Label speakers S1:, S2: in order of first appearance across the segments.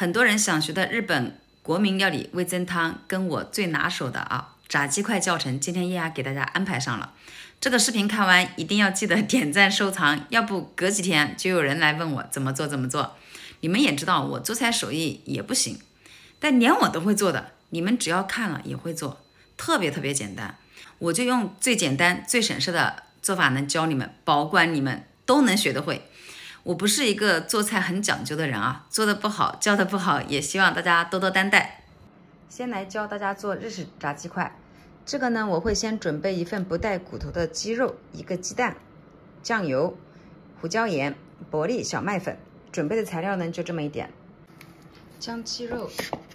S1: 很多人想学的日本国民料理味噌汤，跟我最拿手的炸鸡块教程，今天叶芽给大家安排上了。这个视频看完一定要记得点赞收藏，要不隔几天就有人来问我怎么做。你们也知道我做菜手艺也不行，但连我都会做的，你们只要看了也会做，特别简单。我就用最简单最省事的做法能教你们，保管你们都能学得会。我不是一个做菜很讲究的人做得不好教得不好，也希望大家多多担待。先来教大家做日式炸鸡块。这个呢，我会先准备一份不带骨头的鸡肉，1个鸡蛋，酱油、胡椒盐、薄粒小麦粉。准备的材料呢就这么一点。将鸡肉，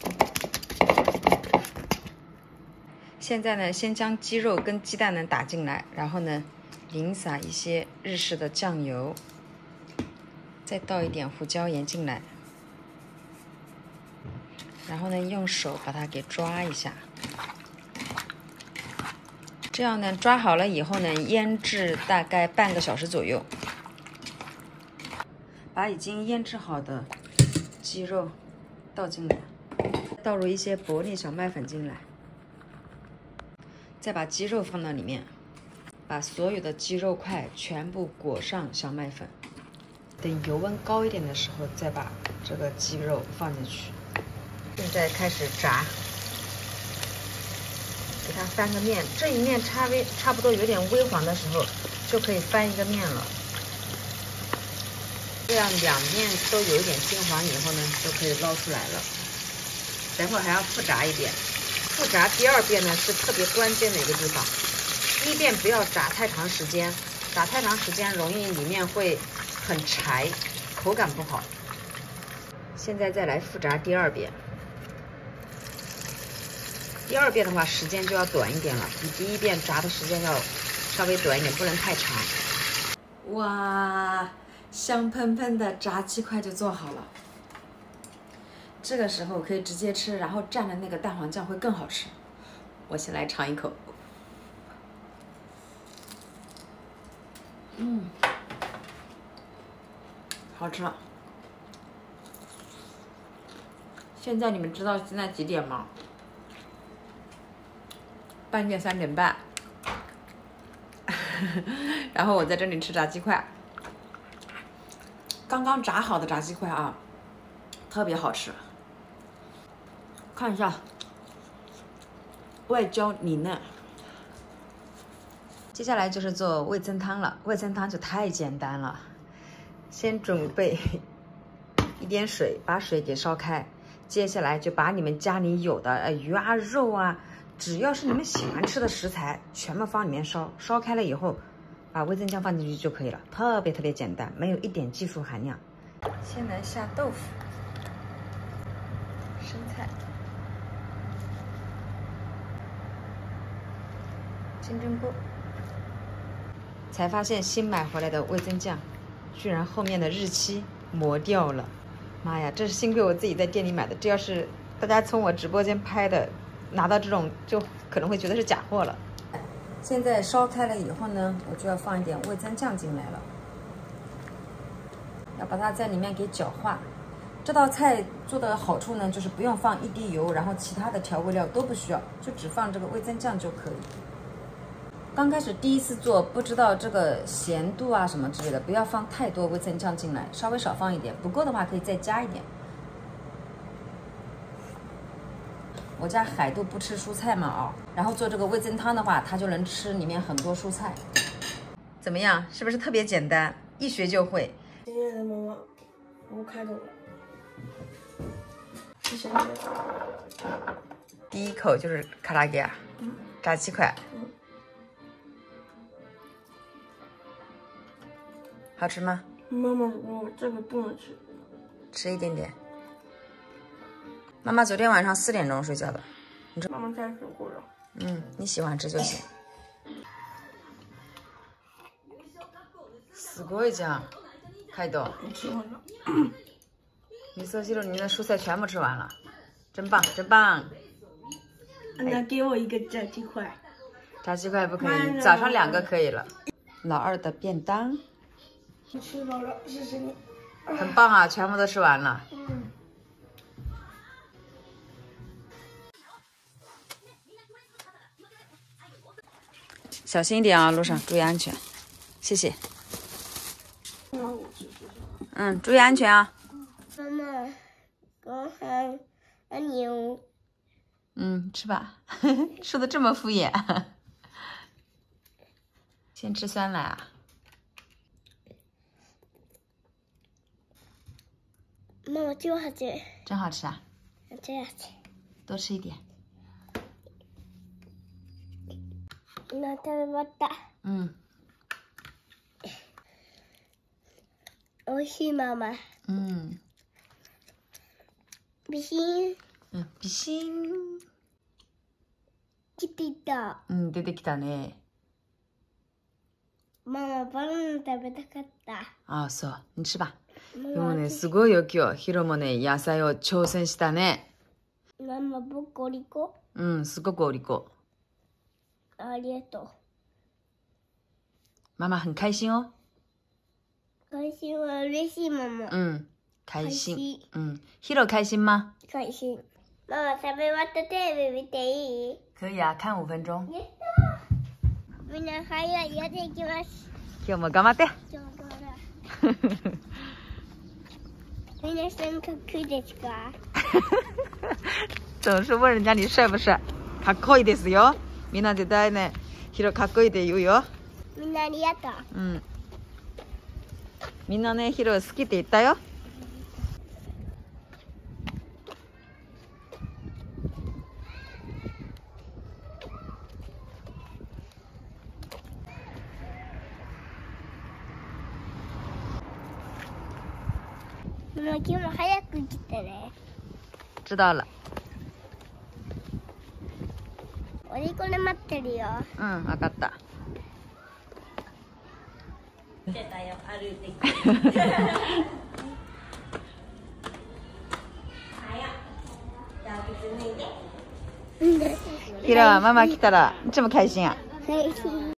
S1: 现在呢先将鸡肉跟鸡蛋呢打进来，然后呢淋洒一些日式的酱油，再倒一点胡椒盐进来，然后呢用手把它给抓一下。这样呢抓好了以后呢，腌制大概半个小时左右。把已经腌制好的鸡肉倒进来，倒入一些薄粒小麦粉进来，再把鸡肉放到里面，把所有的鸡肉块全部裹上小麦粉。等油温高一点的时候，再把这个鸡肉放进去。现在开始炸，给它翻个面，这一面差不多有点微黄的时候，就可以翻一个面了。这样两面都有一点金黄以后呢，就可以捞出来了。等会儿还要复炸一遍，复炸第2遍呢是特别关键的一个地方。第1遍不要炸太长时间，炸太长时间容易里面会很柴，口感不好。现在再来复炸第2遍。第2遍的话时间就要短一点了，比第1遍炸的时间要稍微短一点，不能太长。哇！香喷喷的炸鸡块就做好了，这个时候可以直接吃，然后蘸了那个蛋黄酱会更好吃。我先来尝一口，好吃了。现在你们知道现在几点吗？半夜3点半。然后我在这里吃炸鸡块。刚刚炸好的炸鸡块特别好吃，看一下，外焦里嫩。接下来就是做味噌汤了，味噌汤就太简单了，先准备一点水，把水给烧开，接下来就把你们家里有的鱼肉只要是你们喜欢吃的食材，全部放里面烧，烧开了以后。把味噌酱放进去就可以了，特别简单，没有一点技术含量。先来下豆腐、生菜、金针菇。才发现新买回来的味噌酱，居然后面的日期磨掉了。妈呀，这是幸亏我自己在店里买的，这要是大家从我直播间拍的，拿到这种就可能会觉得是假货了。现在烧开了以后呢，我就要放一点味噌酱进来了，要把它在里面给搅化。这道菜做的好处呢，就是不用放一滴油，然后其他的调味料都不需要，就只放这个味噌酱就可以。刚开始第一次做，不知道这个咸度什么之类的，不要放太多味噌酱进来，稍微少放一点，不够的话可以再加一点。我家海豆不吃蔬菜嘛然后做这个味噌汤的话，他就能吃里面很多蔬菜。怎么样？是不是特别简单？一学就会。
S2: 亲爱的妈妈，我开动了。谢谢你。
S1: 第一口就是卡拉给炸鸡块。好吃吗？
S2: 妈妈，我这个不能吃。
S1: 吃一点点。妈妈昨天晚上4点钟睡觉的，你说
S2: 妈妈太水果了。
S1: 你喜欢吃就行。すごいじゃん、海斗。
S2: 你吃完了。
S1: 你做西肉，你的蔬菜全部吃完了，真棒，真棒。
S2: 那给我一个炸鸡块。
S1: 炸鸡块不可以，早上2个可以了。老二的便当。
S2: 我吃饱了，谢谢你。
S1: 很棒全部都吃完了。 小心一点啊，路上注意安全，谢谢。嗯，注意安全啊。
S2: 妈妈，刚才牛。
S1: 嗯，吃吧。说的这么敷衍。先吃酸奶啊。
S2: 妈妈就好吃。
S1: 真好吃啊。
S2: 这样吃。
S1: 多吃一点。
S2: 那食べました。
S1: 嗯。
S2: 美味しいママ。
S1: 嗯。
S2: ビシン。
S1: うん、ビシン。
S2: 出てきた。
S1: うん、出てきたね。
S2: ママ、バナナ食べたかった。
S1: ああ、そう。にしば。でもね、すごいよ、今日。ヒロもね、野菜を挑戦したね。
S2: ママ、僕お利口。
S1: うん、すごくお利口。
S2: ありがとう。
S1: 妈妈很开心哦。
S2: 開心は嬉しいママ。
S1: 嗯，开心。
S2: 開心
S1: 嗯，ヒロ开心吗？
S2: 開心。ママ、食べ終わったテレビ見ていい？
S1: 可以啊，看5分钟。
S2: やったー。みんな早い、やっていきます。
S1: 今日も頑張って。
S2: 今日から皆さんかっこいいですか？
S1: 总是问人家你帅不帅？かっこいいですよ。みんな絶対ね、ヒロかっこいいって言うよ。
S2: みんなありがとう。
S1: うん。みんなね、ヒロ好きって言ったよ。
S2: ママ、今日も早く来てね。
S1: 知道了。
S2: おでこで待ってるよ。
S1: うん、わかった。
S2: 出たよ、歩いてきて。
S1: ヒロはママ来たらいつも開心や。
S2: 開心。